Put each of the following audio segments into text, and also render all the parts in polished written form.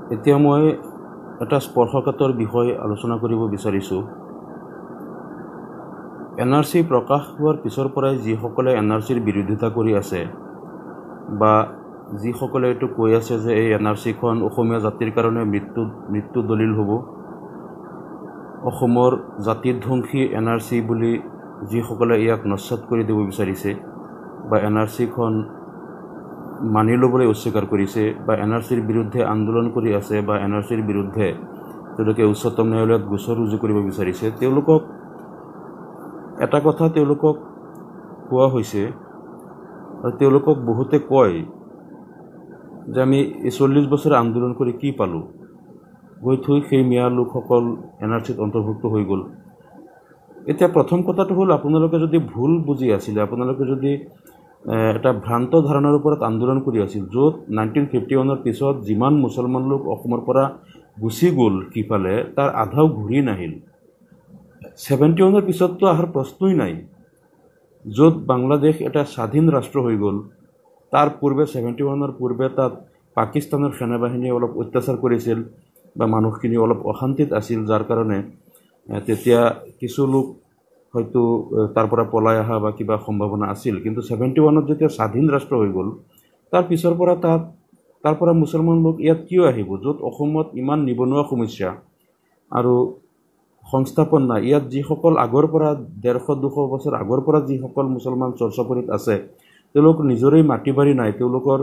এতিয়া মই এটা স্পৰ্শকাতৰ বিষয় আলোচনা কৰিব বিচাৰিছোঁ। NRC প্ৰকাশ হোৱাৰ পিছৰ পৰাই যিসকলে NRCৰ বিৰোধিতা কৰি আছে বা যিসকলে এইটো কৈ আছে যে এই NRCখন অসমীয়া জাতিৰ কাৰণে মৃত্যু দলিল হ'ব, অসমৰ জাতিধ্বংসী NRC বুলি যিসকলে ইয়াক নস্যাৎ কৰি দিব বিচাৰিছে বা NRCখন মানি ল'বলৈ অস্বীকাৰ কৰিছে বা NRCৰ বিৰুদ্ধে আন্দোলন কৰি আছে বা NRCৰ বিৰুদ্ধে তেওঁলোকে উচ্চতম ন্যায়ালয়ত গোচৰ ৰুজু কৰিব বিচাৰিছে, তেওঁলোকক এটা কথা তেওঁলোকক কোৱা হৈছে আৰু তেওঁলোকক বহুতে কয় যে আমি 40 বছৰ আন্দোলন কৰি কি পালোঁ, গৈ থৈ সেই মিয়া লোকসকল NRCত অন্তৰ্ভুক্ত হৈ গ'ল। এতিয়া প্ৰথম কথাটো হ'ল, আপোনালোকে যদি ভুল বুজি আছিলে, আপোনালোকে যদি এটা ভ্ৰান্ত ধাৰণাৰ ওপৰত আন্দোলন কৰি আছিল, য'ত 1951 পিছত যিমান মুছলমান লোক অসমৰ পৰা গুচি গ'ল কিফালে, তাৰ আধাও ঘূৰি নাহিল। 71 পিছততো অহাৰ প্ৰশ্নই নাই। য'ত বাংলাদেশ এটা স্বাধীন ৰাষ্ট্ৰ হৈ গ'ল, তাৰ পূৰ্বে 71 পূৰ্বে তাত পাকিস্তানৰ সেনাবাহিনীয়ে অলপ অত্যাচাৰ কৰিছিল বা মানুহখিনি অলপ অশান্তিত আছিল, যাৰ কাৰণে তেতিয়া কিছু লোক হয়তো তাৰ পৰা পলাই অহা বা কিবা সম্ভাৱনা আছিল। কিন্তু 71 যেতিয়া স্বাধীন ৰাষ্ট্ৰ হৈ গ'ল, তাৰ পিছৰ পৰা তাৰ পৰা মুছলমান লোক ইয়াত কিয় আহিব, য'ত অসমত ইমান নিবনুৱা সমস্যা আৰু সংস্থাপন নাই। ইয়াত যিসকল আগৰ পৰা 150-200 বছৰ আগৰ পৰা যিসকল মুছলমান চৰচাপৰিত আছে, তেওঁলোকৰ নিজৰেই মাটি বাৰী নাই, তেওঁলোকৰ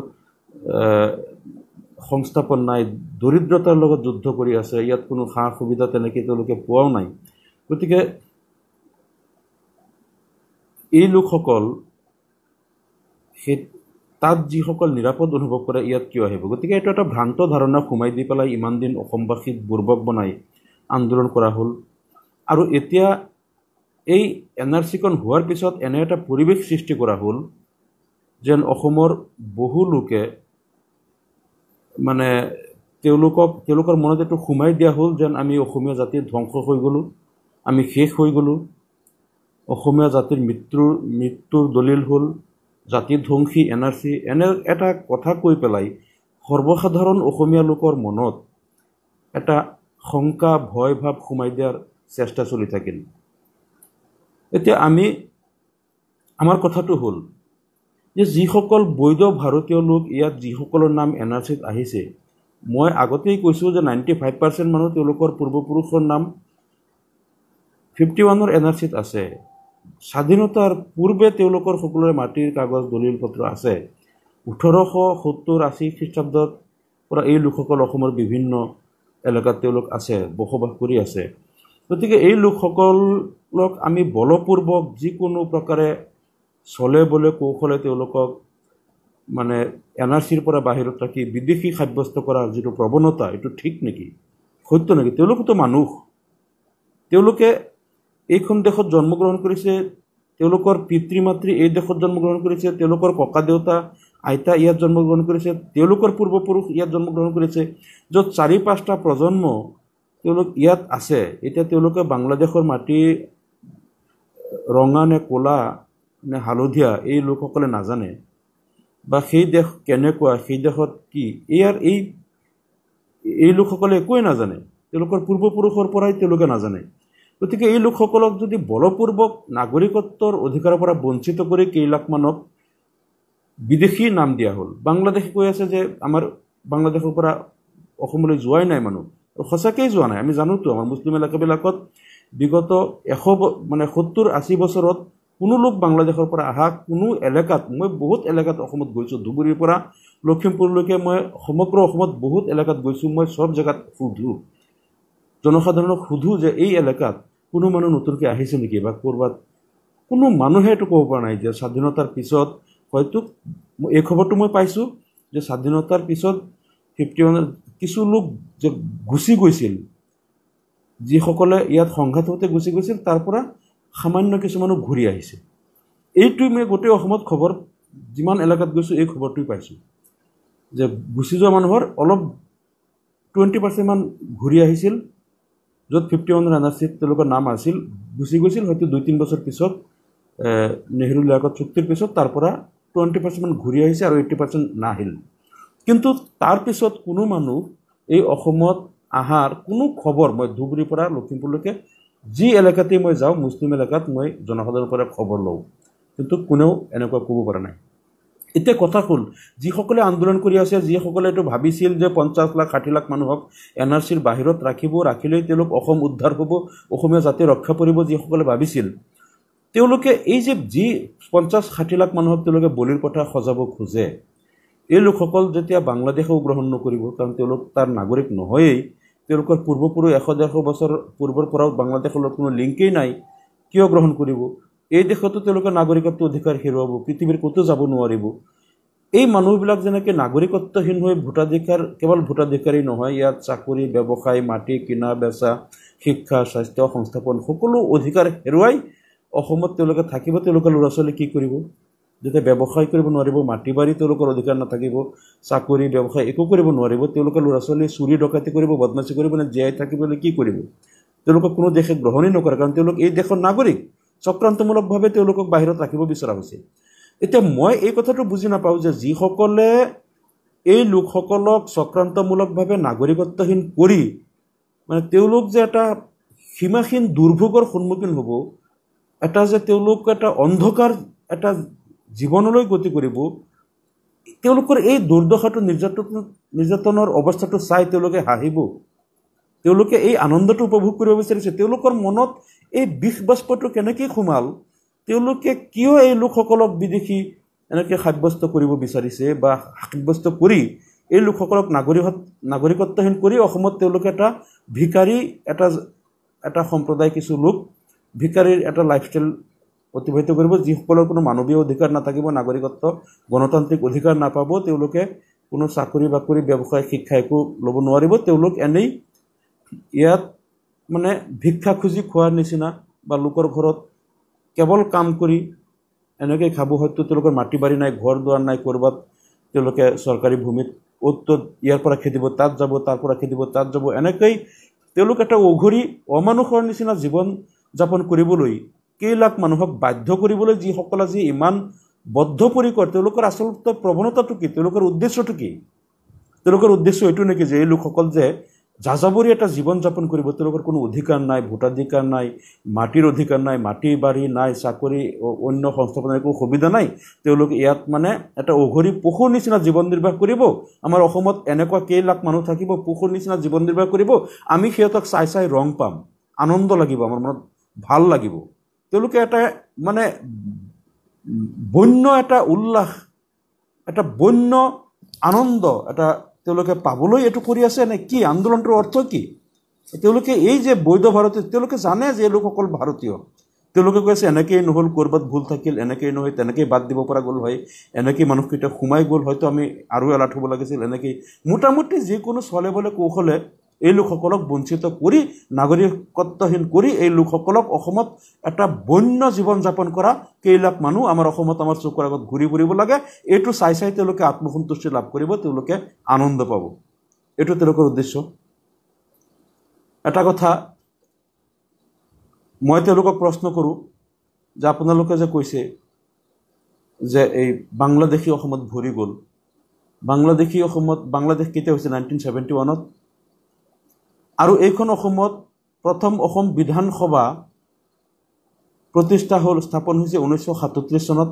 সংস্থাপন নাই, দৰিদ্ৰতাৰ লগত যুদ্ধ কৰি আছে, ইয়াত কোনো সা সুবিধা তেনেকৈ তেওঁলোকে পোৱাও নাই। গতিকে এই লোকসকল তাত যিসকল নিৰাপদ অনুভৱ কৰে, ইয়াত কিয় আহিব? গতিকে এইটো এটা ভ্ৰান্ত ধাৰণা সোমাই দি পেলাই ইমান দিন অসমবাসীক বুৰ্বক বনাই আন্দোলন কৰা হ'ল। আৰু এতিয়া এই NRCখন হোৱাৰ পিছত এনে এটা পৰিৱেশ সৃষ্টি কৰা হ'ল যেন অসমৰ বহু লোকে মানে তেওঁলোকৰ মনত এইটো সোমাই দিয়া হ'ল যেন আমি অসমীয়া জাতিৰ ধ্বংস হৈ গ'লোঁ, আমি শেষ হৈ গ'লোঁ, অসমীয়া জাতিৰ মৃত্যুৰ দলিল হ'ল জাতিধ্বংসী NRC। এনে এটা কথা কৈ পেলাই সৰ্বসাধাৰণ অসমীয়া লোকৰ মনত এটা শংকা ভয় ভাৱ সোমাই দিয়াৰ চেষ্টা চলি থাকিল। এতিয়া আমাৰ কথাটো হ'ল যে যিসকল বৈধ ভাৰতীয় লোক ইয়াত যিসকলৰ নাম NRCত আহিছে, মই আগতেই কৈছোঁ যে 95% মানুহ তেওঁলোকৰ পূৰ্বপুৰুষৰ নাম 51 NRCত আছে। স্বাধীনতাৰ পূৰ্বে তেওঁলোকৰ সকলোৰে মাটিৰ কাগজ দলিল পত্ৰ আছে। 1870-80 খ্ৰীষ্টাব্দৰ পৰা এই লোকসকল অসমৰ বিভিন্ন এলেকাত তেওঁলোক আছে, বসবাস কৰি আছে। গতিকে এই লোকসকলক আমি বলপূৰ্বক যিকোনো প্ৰকাৰে চলে বলে কৌশলে তেওঁলোকক মানে NRCৰ পৰা বাহিৰত ৰাখি বিদেশী সাব্যস্ত কৰাৰ যিটো প্ৰৱণতা, এইটো ঠিক নেকি, সত্য নেকি? তেওঁলোকেতো মানুহ, তেওঁলোকে এইখন দেশত জন্মগ্ৰহণ কৰিছে, তেওঁলোকৰ পিতৃ মাতৃ এই দেশত জন্মগ্ৰহণ কৰিছে, তেওঁলোকৰ ককা দেউতা আইতা ইয়াত জন্মগ্ৰহণ কৰিছে, তেওঁলোকৰ পূৰ্বপুৰুষ ইয়াত জন্মগ্ৰহণ কৰিছে, য'ত 4-5টা প্ৰজন্ম তেওঁলোক ইয়াত আছে। এতিয়া তেওঁলোকে বাংলাদেশৰ মাটি ৰঙা নে ক'লা নে হালধীয়া এই লোকসকলে নাজানে, বা সেই দেশ কেনেকুৱা, সেই দেশত কি, এই লোকসকলে একোৱে নাজানে, তেওঁলোকৰ পূৰ্বপুৰুষৰ পৰাই তেওঁলোকে নাজানে। গতিকে এই লোকসকলক যদি বলপূৰ্বক নাগৰিকত্বৰ অধিকাৰৰ পৰা বঞ্চিত কৰি কেইলাখমানক বিদেশী নাম দিয়া হ'ল। বাংলাদেশে কৈ আছে যে আমাৰ বাংলাদেশৰ পৰা অসমলৈ যোৱাই নাই মানুহ, আৰু সঁচাকৈয়ে যোৱা নাই। আমি জানোতো আমাৰ মুছলিম এলেকাবিলাকত বিগত 70-80 বছৰত কোনো লোক বাংলাদেশৰ পৰা অহা কোনো এলেকাত, মই বহুত এলেকাত অসমত গৈছোঁ, ধুবুৰীৰ পৰা লখিমপুৰলৈকে মই সমগ্ৰ অসমত বহুত এলেকাত গৈছোঁ। মই চব জেগাত সোধোঁ, জনসাধাৰণক সোধোঁ যে এই এলেকাত কোনো মানুহ নতুনকৈ আহিছে নেকি, বা ক'ৰবাত কোনো মানুহে এইটো ক'ব পৰা নাই যে স্বাধীনতাৰ পিছত, হয়তো এই খবৰটো মই পাইছোঁ যে স্বাধীনতাৰ পিছত 51 কিছু লোক যে গুচি গৈছিল, যিসকলে ইয়াত সংঘাত হওঁতে গুচি গৈছিল, তাৰ পৰা সামান্য কিছুমানো ঘূৰি আহিছে। এইটোৱে মই গোটেই অসমত খবৰ, যিমান এলেকাত গৈছোঁ এই খবৰটোৱে পাইছোঁ যে গুচি যোৱা মানুহৰ অলপ 20% মান ঘূৰি আহিছিল, য'ত 51 NRCত তেওঁলোকৰ নাম আছিল, গুচি গৈছিল। হয়তো 2-3 বছৰ পিছত নেহৰু লিয়াকত চুক্তিৰ পিছত তাৰ পৰা 20% মান ঘূৰি আহিছে আৰু 80% নাহিল। কিন্তু তাৰ পিছত কোনো মানুহ এই অসমত আহাৰ কোনো খবৰ মই ধুবুৰীৰ পৰা লখিমপুৰলৈকে যি এলেকাতেই মই যাওঁ মুছলিম এলেকাত মই জনসাধাৰণৰ পৰা খবৰ লওঁ, কিন্তু কোনেও এনেকুৱা ক'ব পৰা নাই। এতিয়া কথা হ'ল, যিসকলে আন্দোলন কৰি আছে, যিসকলে এইটো ভাবিছিল যে 50 লাখ 60 লাখ মানুহক NRCৰ বাহিৰত ৰাখিলেই তেওঁলোক অসম উদ্ধাৰ হ'ব, অসমীয়া জাতি ৰক্ষা পৰিব, যিসকলে ভাবিছিল, তেওঁলোকে এই যে 50-60 লাখ মানুহক তেওঁলোকে বলিৰ পঠা সজাব খোজে, এই লোকসকল যেতিয়া বাংলাদেশেও গ্ৰহণ নকৰিব, কাৰণ তেওঁলোক তাৰ নাগৰিক নহয়েই, তেওঁলোকৰ পূৰ্বপুৰুষ 100-150 বছৰ পূৰ্বৰ পৰাও বাংলাদেশৰ লগত কোনো লিংকেই নাই, কিয় গ্ৰহণ কৰিব? এই দেশতো তেওঁলোকে নাগৰিকত্ব অধিকাৰ হেৰুৱাব, পৃথিৱীৰ ক'তো যাব নোৱাৰিব। এই মানুহবিলাক যেনেকৈ নাগৰিকত্বহীন হৈ ভোটাধিকাৰ, কেৱল ভোটাধিকাৰী নহয়, ইয়াত চাকৰি, ব্যৱসায়, মাটি কিনা বেচা, শিক্ষা, স্বাস্থ্য, সংস্থাপন সকলো অধিকাৰ হেৰুৱাই অসমত তেওঁলোকে থাকিব। তেওঁলোকৰ ল'ৰা ছোৱালী কি কৰিব? যেতিয়া ব্যৱসায় কৰিব নোৱাৰিব, মাটি বাৰী তেওঁলোকৰ অধিকাৰ নাথাকিব, চাকৰি ব্যৱসায় একো কৰিব নোৱাৰিব, তেওঁলোকৰ ল'ৰা ছোৱালী চুৰি ডকাইতি কৰিব, বদমাচি কৰিব, জীয়াই থাকিবলৈ কি কৰিব? তেওঁলোকক কোনো দেশে গ্ৰহণেই নকৰে, কাৰণ তেওঁলোক এই দেশৰ নাগৰিক। চক্ৰান্তমূলকভাৱে তেওঁলোকক বাহিৰত ৰাখিব বিচৰা হৈছে। এতিয়া মই এই কথাটো বুজি নাপাওঁ যে যিসকলে এই লোকসকলক চক্ৰান্তমূলকভাৱে নাগৰিকত্বহীন কৰি মানে তেওঁলোক যে এটা সীমাহীন দুৰ্ভোগৰ সন্মুখীন হ'ব, এটা যে তেওঁলোক এটা অন্ধকাৰ এটা জীৱনলৈ গতি কৰিব, তেওঁলোকৰ এই দুৰ্দশাটো নিৰ্যাতনৰ অৱস্থাটো চাই তেওঁলোকে হাঁহিব, তেওঁলোকে এই আনন্দটো উপভোগ কৰিব বিচাৰিছে। তেওঁলোকৰ মনত এই বিষ বাষ্পটো কেনেকৈ সোমাল, তেওঁলোকে কিয় এই লোকসকলক বিদেশী এনেকৈ সাব্যস্ত কৰিব বিচাৰিছে বা সাব্যস্ত কৰি এই লোকসকলক নাগৰিকত্বহীন কৰি অসমত তেওঁলোকে এটা ভিকাৰী এটা সম্প্ৰদায়, কিছু লোক ভিকাৰীৰ এটা লাইফষ্টাইল অতিবাহিত কৰিব, যিসকলৰ কোনো মানৱীয় অধিকাৰ নাথাকিব, নাগৰিকত্ব গণতান্ত্ৰিক অধিকাৰ নাপাব, তেওঁলোকে কোনো চাকৰি বাকৰি ব্যৱসায় শিক্ষা একো ল'ব নোৱাৰিব, তেওঁলোক এনেই ইয়াত মানে ভিক্ষা খুজি খোৱাৰ নিচিনা বা লোকৰ ঘৰত কেৱল কাম কৰি এনেকৈ খাব। হয়তো তেওঁলোকৰ মাটি বাৰী নাই, ঘৰ দুৱাৰ নাই, ক'ৰবাত তেওঁলোকে চৰকাৰী ভূমিত অ'ত ইয়াৰ পৰা খেদিব তাত যাব, তাৰ পৰা খেদিব তাত যাব, এনেকৈ তেওঁলোক এটা অঘৰী অমানুষৰ নিচিনা জীৱন যাপন কৰিবলৈ কেইলাখ মানুহক বাধ্য কৰিবলৈ যিসকল আজি ইমান বদ্ধপৰিকৰ, তেওঁলোকৰ আচলতে প্ৰৱণতাটো কি, তেওঁলোকৰ উদ্দেশ্যটো কি? তেওঁলোকৰ উদ্দেশ্য এইটো নেকি যে এই লোকসকল যে যাযাবৰী এটা জীৱন যাপন কৰিব, তেওঁলোকৰ কোনো অধিকাৰ নাই, ভোটাধিকাৰ নাই, মাটিৰ অধিকাৰ নাই, মাটি বাৰী নাই, চাকৰি অন্য সংস্থাপনৰ একো সুবিধা নাই, তেওঁলোক ইয়াত মানে এটা অঘৰী পশুৰ নিচিনা জীৱন নিৰ্বাহ কৰিব। আমাৰ অসমত এনেকুৱা কেইলাখ মানুহ থাকিব, পশুৰ নিচিনা জীৱন নিৰ্বাহ কৰিব, আমি সিহঁতক চাই চাই ৰং পাম, আনন্দ লাগিব, আমাৰ মনত ভাল লাগিব। তেওঁলোকে এটা মানে বন্য এটা উল্লাস, এটা বন্য আনন্দ এটা তেওঁলোকে পাবলৈ এইটো কৰি আছে নে কি? আন্দোলনটোৰ অৰ্থ কি? তেওঁলোকে এই যে বৈধ ভাৰতীয়, তেওঁলোকে জানে যে এই লোকসকল ভাৰতীয়, তেওঁলোকে কৈছে এনেকেই নহ'ল, ক'ৰবাত ভুল থাকিল, এনেকেই নহয়, তেনেকেই বাদ দিব পৰা গ'ল হয়, এনেকেই মানুহকেইটা সোমাই গ'ল, হয়তো আমি আৰু এলাৰ্ট হ'ব লাগিছিল, এনেকেই মোটামুটি যিকোনো চলে বলে কৌশলে এই লোকসকলক বঞ্চিত কৰি নাগৰিকত্বহীন কৰি এই লোকসকলক অসমত এটা বন্য জীৱন যাপন কৰা কেইলাখ মানুহ আমাৰ অসমত আমাৰ চকুৰ আগত ঘূৰি ফুৰিব লাগে। এইটো চাই চাই তেওঁলোকে আত্মসন্তুষ্টি লাভ কৰিব, তেওঁলোকে আনন্দ পাব, এইটো তেওঁলোকৰ উদ্দেশ্য। এটা কথা মই তেওঁলোকক প্ৰশ্ন কৰোঁ যে আপোনালোকে যে কৈছে যে এই বাংলাদেশী অসমত ভৰি গ'ল, বাংলাদেশী অসমত, বাংলাদেশ কেতিয়া হৈছে? 1971-ত। আৰু এইখন অসমত প্ৰথম অসম বিধানসভা প্ৰতিষ্ঠা হ'ল, স্থাপন হৈছে 1937 চনত।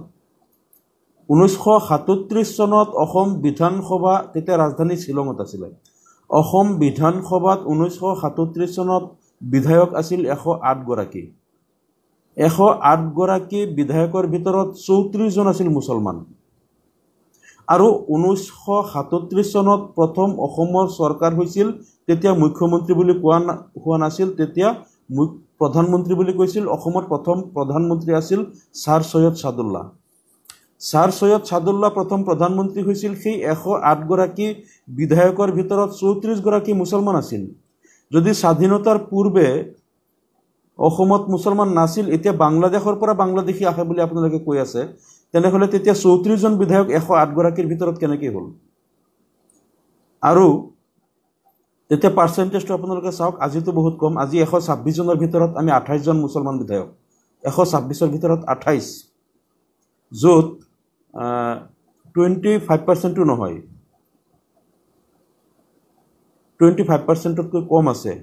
1937 চনত অসম বিধানসভা, তেতিয়া ৰাজধানী শ্বিলঙত আছিলে। অসম বিধানসভাত 1937 চনত বিধায়ক আছিল 108 গৰাকী। 108 গৰাকী বিধায়কৰ ভিতৰত 34 জন আছিল মুছলমান। আৰু 1937 চনত প্ৰথম অসমৰ চৰকাৰ হৈছিল, তেতিয়া মুখ্যমন্ত্ৰী বুলি কোৱা হোৱা নাছিল, তেতিয়া প্ৰধানমন্ত্ৰী বুলি কৈছিল। অসমৰ প্ৰথম প্ৰধানমন্ত্ৰী আছিল ছাৰ সৈয়দ ছাদুল্লাহ। ছাৰ সৈয়দ ছাদুল্লাহ প্ৰথম প্ৰধানমন্ত্ৰী হৈছিল। সেই 108 গৰাকী বিধায়কৰ ভিতৰত 34 গৰাকী মুছলমান আছিল। যদি স্বাধীনতাৰ পূৰ্বে অসমত মুছলমান নাছিল, এতিয়া বাংলাদেশৰ পৰা বাংলাদেশী আহে বুলি আপোনালোকে কৈ আছে, তেনেহ'লে তেতিয়া 34 জন বিধায়ক 108 গৰাকীৰ ভিতৰত কেনেকৈ হ'ল? আৰু তেতিয়া পাৰ্চেণ্টেজটো আপোনালোকে চাওক, আজিতো বহুত কম, আজি 126 জনৰ ভিতৰত আমি 28 জন মুছলমান বিধায়ক, 126ৰ ভিতৰত 28, য'ত 25%ও নহয়, 25%তকৈ কম আছে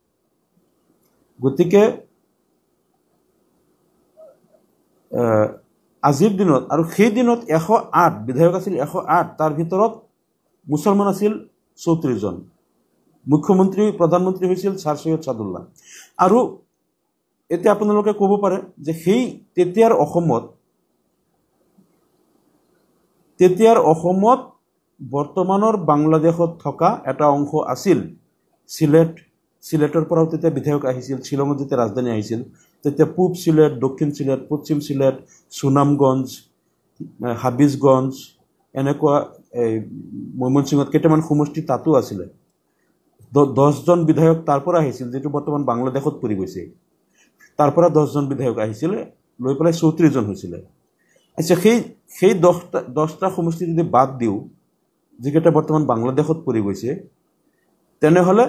গতিকে আজিৰ দিনত আৰু সেই দিনত 108 বিধায়ক আছিল 108 তাৰ ভিতৰত মুছলমান আছিল 34 জন মুখ্যমন্ত্ৰী প্ৰধানমন্ত্ৰী হৈছিল ছাৰ সৈয়দ সাদুল্লাহ আৰু এতিয়া আপোনালোকে ক'ব পাৰে যে সেই তেতিয়াৰ অসমত বৰ্তমানৰ বাংলাদেশত থকা এটা অংশ আছিল সিলেটৰ পৰাও তেতিয়া বিধায়ক আহিছিল শ্বিলঙত যেতিয়া ৰাজধানী আহিছিল তেতিয়া পূব সিলেট দক্ষিণ সিলেট পশ্চিম সিলেট সুনামগঞ্জ হাবিজগঞ্জ এনেকুৱা ময়মনসিংহত কেইটামান সমষ্টি তাতো আছিলে 10 জন বিধায়ক তাৰ পৰা আহিছিল যেটো বৰ্তমান বাংলাদেশত পৰি গৈছে তাৰ পৰা 10 জন বিধায়ক আহিছিল লৈ পেলাই 34 জন হৈছিল আচ্ছা সেই 10টা সমষ্টি যদি বাদ দিও যেটা বৰ্তমান বাংলাদেশত পৰি গৈছে তেনেহলে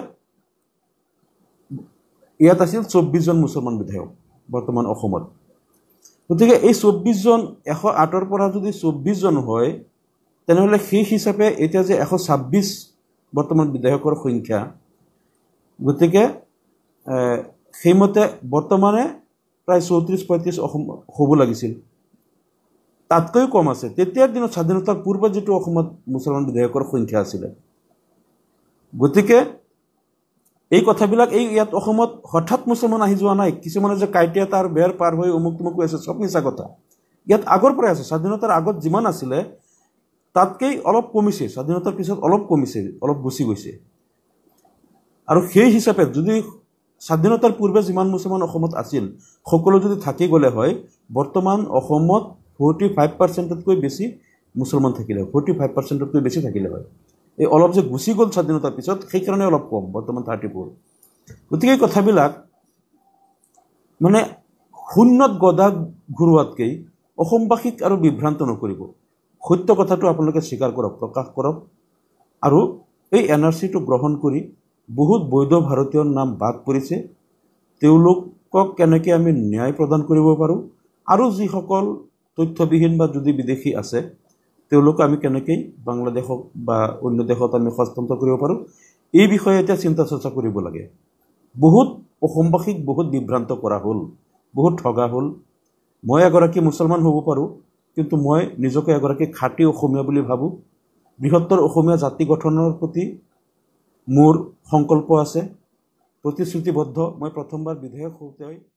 ইয়াত আছিল 24 জন মুছলমান বিধায়ক বৰ্তমান অসমত গতিকে এই 24 জন 108 ৰ পৰা যদি 24 জন হয় তেনেহলে সেই হিচাপে এতিয়া যে 126 বৰ্তমান বিধায়কৰ সংখ্যা গতিকে সেইমতে বৰ্তমানে প্ৰায় 34-35 হ'ব লাগিছিল তাতকৈ কম আছে তেতিয়াৰ দিনত স্বাধীনতাৰ পূৰ্বে যেটো অসমত মুছলমান বিধায়কৰ সংখ্যা আছিল গতিকে এই কথাবিলাক এই ইয়াত অসমত হঠাৎ মুছলমান আহি যোৱা নাই কিছুমানে যে কাইটিয়া তাৰ বেৰ পাৰ হৈ অমুক তুমুক আছে সব মিছা কথা ইয়াত আগৰ পৰা আছে স্বাধীনতাৰ আগত যিমান আছিল তাতকৈ অলপ কমিছে স্বাধীনতাৰ পিছত অলপ কমিছে অলপ গুছি গৈছে আৰু সেই হিচাপে যদি স্বাধীনতাৰ পূৰ্বে যিমান মুছলমান অসমত আছিল সকলো যদি থাকি গলে হয় বৰ্তমান অসমত 45%তকৈ বেছি মুছলমান থাকিলে 45%তকৈ বেছি থাকিলে হয় এই অলপ যে গুছি গল স্বাধীনতাৰ পিছত সেই কাৰণে অলপ কম বৰ্তমান 34 গতিকে কথাবিলাক মানে শূন্যত গদা ঘুৰুৱাতকৈ অসমবাসীক আৰু বিভ্ৰান্ত নকৰিব সত্য কথাটো আপোনালোকে স্বীকাৰ কৰক প্ৰকাশ কৰক আৰু এই এনআৰসিটো গ্ৰহণ কৰি বহুত বৈধ ভাৰতীয়ৰ নাম বাদ পৰিছে তেওঁলোকক কেনেকৈ আমি ন্যায় প্ৰদান কৰিব পাৰো আৰু যিসকল তথ্যবিহীন বা যদি বিদেশী আছে তেওঁলোক আমি কেনেকৈ বাংলাদেশক বা অন্য দেশত আমি হস্তান্তৰ কৰিব পাৰো এই বিষয়ে এটা চিন্তা চৰ্চা কৰিব লাগে বহুত অসমবাসীক বহুত বিভ্ৰান্ত কৰা হ'ল বহুত ঠগা হ'ল মই এগৰাকী মুছলমান হ'ব পাৰো কিন্তু মই নিজকে এগৰাকী খাঁটি অসমীয়া বুলি ভাবো বৃহত্তৰ অসমীয়া জাতি গঠনৰ প্ৰতি মোৰ সংকল্প আছে প্ৰতিশ্ৰুতিবদ্ধ মই প্ৰথমবাৰ বিধায়ক হওঁতে